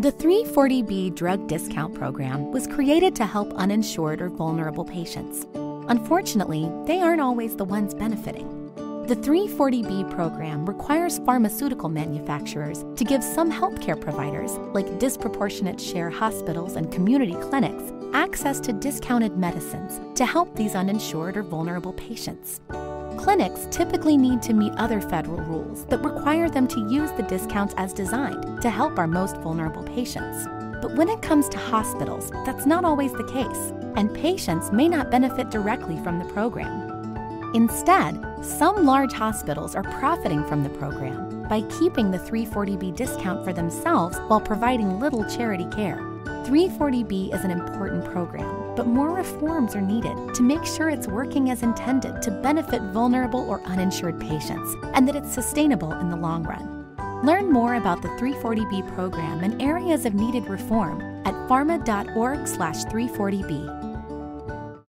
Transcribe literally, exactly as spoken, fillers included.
The three forty B drug discount program was created to help uninsured or vulnerable patients. Unfortunately, they aren't always the ones benefiting. The three forty B program requires pharmaceutical manufacturers to give some healthcare providers, like disproportionate share hospitals and community clinics, access to discounted medicines to help these uninsured or vulnerable patients. Clinics typically need to meet other federal rules that require them to use the discounts as designed to help our most vulnerable patients. But when it comes to hospitals, that's not always the case, and patients may not benefit directly from the program. Instead, some large hospitals are profiting from the program by keeping the three forty B discount for themselves while providing little charity care. three forty B is an important program, but more reforms are needed to make sure it's working as intended to benefit vulnerable or uninsured patients, and that it's sustainable in the long run. Learn more about the three forty B program and areas of needed reform at pharma dot org slash three forty B.